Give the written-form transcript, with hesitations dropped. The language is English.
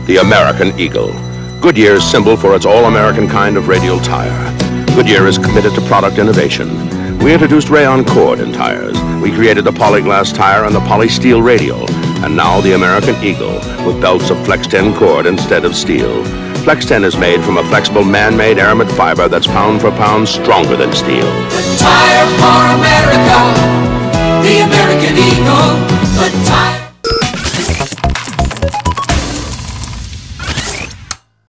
the American Eagle. Goodyear's symbol for its all-American kind of radial tire. Goodyear is committed to product innovation. We introduced rayon cord in tires. We created the polyglass tire and the polysteel radial. And now the American Eagle with belts of Flex 10 cord instead of steel. Flex 10 is made from a flexible man-made aramid fiber that's pound for pound stronger than steel. The tire for America, the American Eagle, the tire.